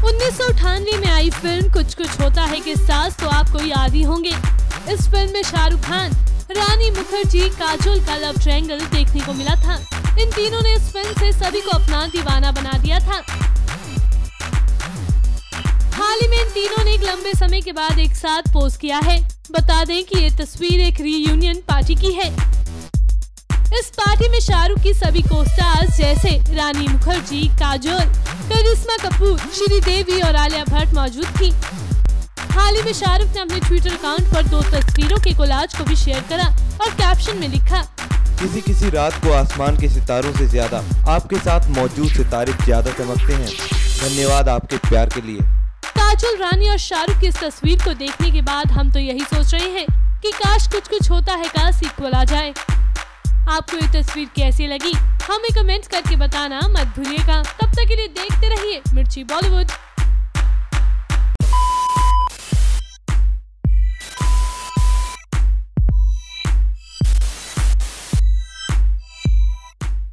1998 में आई फिल्म कुछ कुछ होता है के साथ तो आपको याद ही होंगे। इस फिल्म में शाहरुख खान, रानी मुखर्जी, काजोल का लव ट्रायंगल देखने को मिला था। इन तीनों ने इस फिल्म से सभी को अपना दीवाना बना दिया था। हाल ही में इन तीनों ने एक लंबे समय के बाद एक साथ पोज किया है। बता दें कि ये तस्वीर एक रीयूनियन पार्टी की है। इस पार्टी में शाहरुख की सभी को स्टार्स जैसे रानी मुखर्जी, काजोल, करिश्मा कपूर, श्रीदेवी और आलिया भट्ट मौजूद थी। हाल ही में शाहरुख ने अपने ट्विटर अकाउंट पर 2 तस्वीरों के कोलाज को भी शेयर करा और कैप्शन में लिखा, किसी रात को आसमान के सितारों से ज्यादा आपके साथ मौजूद सितारे ज्यादा चमकते हैं। धन्यवाद आपके प्यार के लिए। काजोल, रानी और शाहरुख की इस तस्वीर को देखने के बाद हम तो यही सोच रहे हैं कि काश कुछ कुछ होता है का सीक्वल आ जाए। आपको ये तस्वीर कैसी लगी हमें कमेंट करके बताना मत भूलिएगा। तब तक के लिए देखते रहिए मिर्ची बॉलीवुड।